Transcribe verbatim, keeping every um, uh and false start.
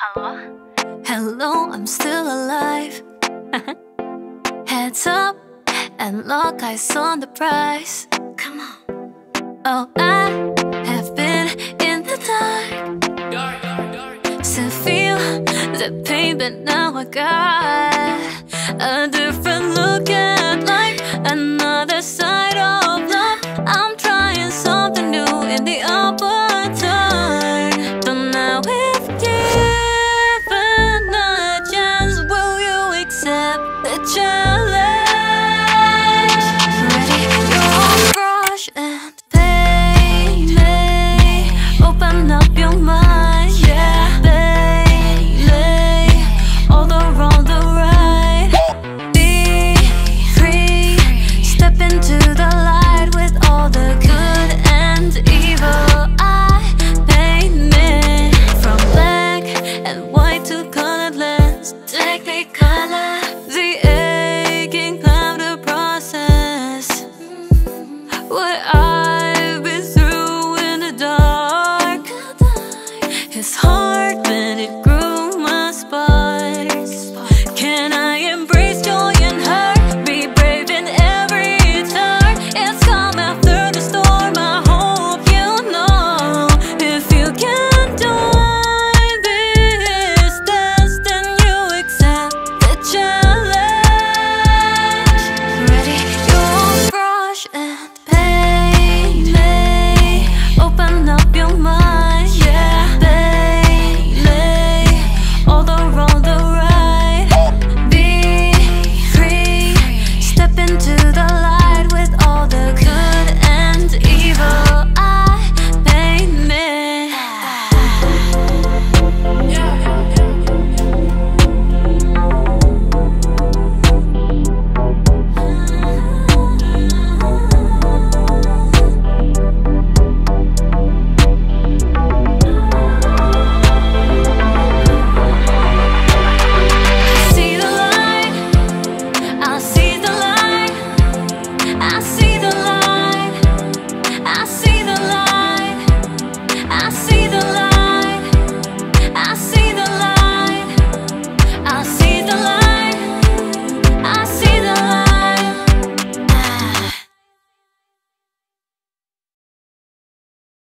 Hello? Hello, I'm still alive. Heads up and lock eyes on the prize. Come on. Oh, I have been in the dark. Still feel the pain, but now I got a different look at life, another side of love. I'm trying something new in the upper turn, but now if given a chance, will you accept the challenge? Ready your brush and paint, open up your mind.